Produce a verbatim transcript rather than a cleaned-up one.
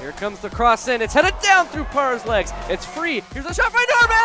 Here comes the cross in. It's headed down through Parr's legs. It's free. Here's a shot by Norman.